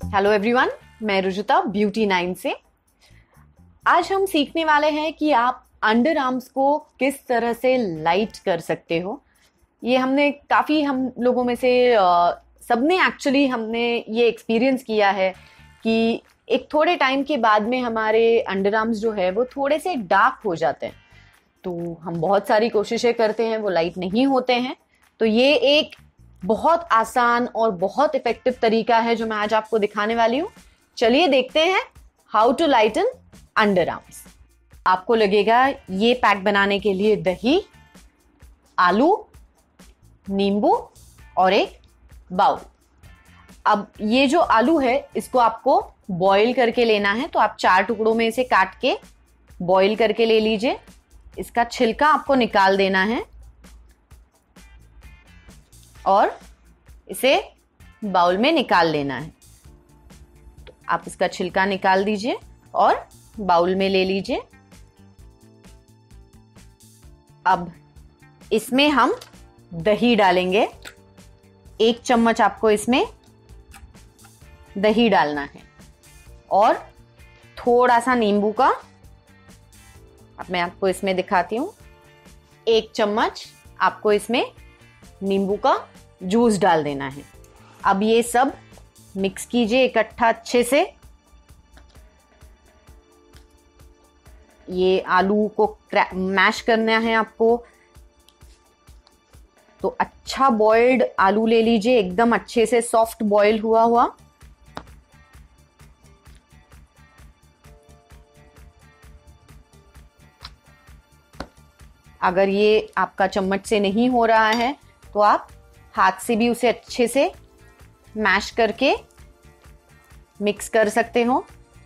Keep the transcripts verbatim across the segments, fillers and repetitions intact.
Hello everyone, मैं Rujuta beauty nine से। आज हम सीखने वाले हैं कि आप अंडर आर्म्स को किस तरह से लाइट कर सकते हो। ये हमने काफ़ी हम लोगों में से सबने एक्चुअली हमने ये एक्सपीरियंस किया है कि एक थोड़े टाइम के बाद में हमारे अंडर आर्म्स जो है वो थोड़े से डार्क हो जाते हैं। तो हम बहुत सारी कोशिशें करते हैं, वो लाइट नहीं होते हैं। तो ये एक बहुत आसान और बहुत इफेक्टिव तरीका है जो मैं आज आपको दिखाने वाली हूँ। चलिए देखते हैं how to lighten underarms. आपको लगेगा ये पैक बनाने के लिए दही, आलू, नींबू और एक बाउल। अब ये जो आलू है इसको आपको बॉईल करके लेना है, तो आप चार टुकड़ों में इसे काट के बॉईल करके ले लीजिए। इसका छिलका आपको निकाल देना है और इसे बाउल में निकाल लेना है। तो आप इसका छिलका निकाल दीजिए और बाउल में ले लीजिए। अब इसमें हम दही डालेंगे। एक चम्मच आपको इसमें दही डालना है और थोड़ा सा नींबू का, अब मैं आपको इसमें दिखाती हूं, एक चम्मच आपको इसमें नींबू का जूस डाल देना है। अब ये सब मिक्स कीजिए इकट्ठा अच्छे से। ये आलू को मैश करना है आपको, तो अच्छा बॉइल्ड आलू ले लीजिए, एकदम अच्छे से सॉफ्ट बॉइल हुआ हुआ। अगर ये आपका चम्मच से नहीं हो रहा है तो आप हाथ से भी उसे अच्छे से मैश करके मिक्स कर सकते हो।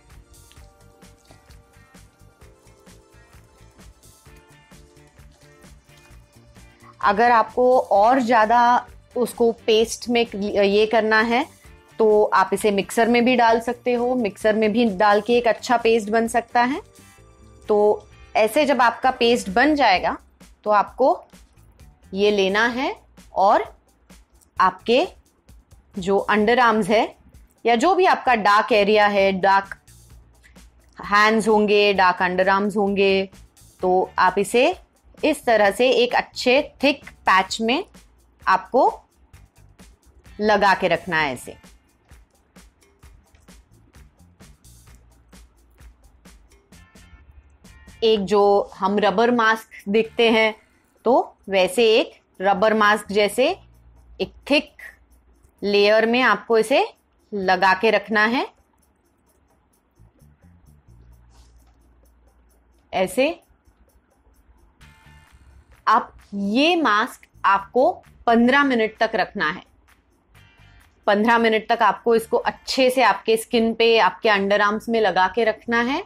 अगर आपको और ज़्यादा उसको पेस्ट में ये करना है तो आप इसे मिक्सर में भी डाल सकते हो। मिक्सर में भी डाल के एक अच्छा पेस्ट बन सकता है। तो ऐसे जब आपका पेस्ट बन जाएगा तो आपको ये लेना है और आपके जो अंडर आर्म्स है या जो भी आपका डार्क एरिया है, डार्क हैंड्स होंगे, डार्क अंडर आर्म्स होंगे, तो आप इसे इस तरह से एक अच्छे थिक पैच में आपको लगा के रखना है ऐसे। एक जो हम रबर मास्क देखते हैं तो वैसे एक रबर मास्क जैसे एक थिक लेयर में आपको इसे लगा के रखना है ऐसे। अब ये मास्क आपको पंद्रह मिनट तक रखना है। पंद्रह मिनट तक आपको इसको अच्छे से आपके स्किन पे, आपके अंडर आर्म्स में लगा के रखना है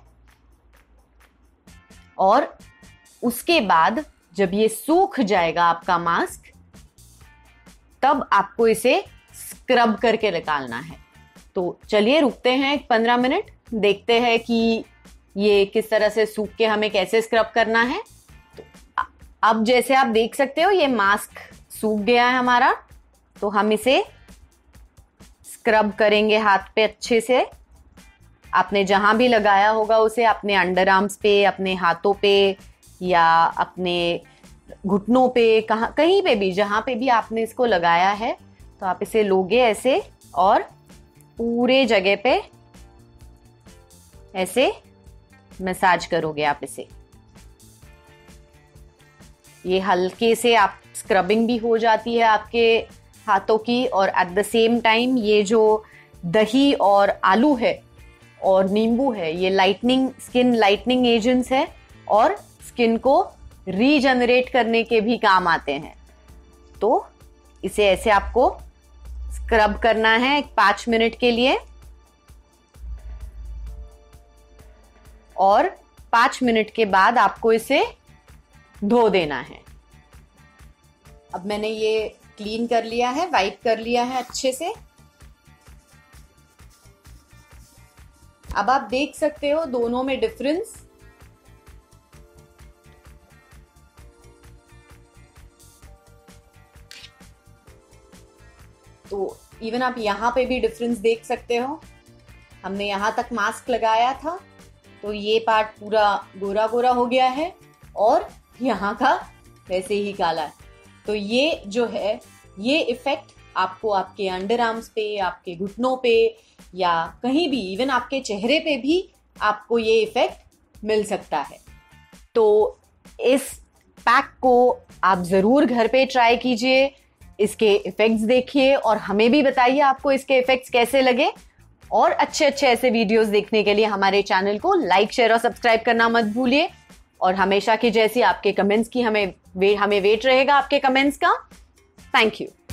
और उसके बाद जब ये सूख जाएगा आपका मास्क, तब आपको इसे स्क्रब करके निकालना है। तो चलिए रुकते हैं पंद्रह मिनट, देखते हैं कि ये किस तरह से सूख के हमें कैसे स्क्रब करना है। तो अब जैसे आप देख सकते हो ये मास्क सूख गया है हमारा, तो हम इसे स्क्रब करेंगे हाथ पे अच्छे से। आपने जहां भी लगाया होगा उसे, अपने अंडर आर्म्स पे, अपने हाथों पे या अपने घुटनों पे, कहाँ कहीं पे भी, जहां पे भी आपने इसको लगाया है, तो आप इसे लोगे ऐसे और पूरे जगह पे ऐसे मसाज करोगे आप इसे। ये हल्के से आप स्क्रबिंग भी हो जाती है आपके हाथों की, और एट द सेम टाइम ये जो दही और आलू है और नींबू है, ये लाइटनिंग, स्किन लाइटनिंग एजेंट्स है और स्किन को रीजनरेट करने के भी काम आते हैं। तो इसे ऐसे आपको स्क्रब करना है पांच मिनट के लिए और पांच मिनट के बाद आपको इसे धो देना है। अब मैंने ये क्लीन कर लिया है, वाइप कर लिया है अच्छे से। अब आप देख सकते हो दोनों में डिफरेंस। तो इवन आप यहां पे भी डिफरेंस देख सकते हो। हमने यहाँ तक मास्क लगाया था तो ये पार्ट पूरा गोरा गोरा हो गया है और यहाँ का वैसे ही काला है। तो ये जो है ये इफेक्ट आपको आपके अंडर आर्म्स पे, आपके घुटनों पे या कहीं भी, इवन आपके चेहरे पे भी आपको ये इफेक्ट मिल सकता है। तो इस पैक को आप जरूर घर पे ट्राई कीजिए, इसके इफेक्ट्स देखिए और हमें भी बताइए आपको इसके इफेक्ट्स कैसे लगे। और अच्छे अच्छे ऐसे वीडियोस देखने के लिए हमारे चैनल को लाइक, शेयर और सब्सक्राइब करना मत भूलिए। और हमेशा की जैसी आपके कमेंट्स की हमें वे, हमें वेट रहेगा आपके कमेंट्स का। Thank you.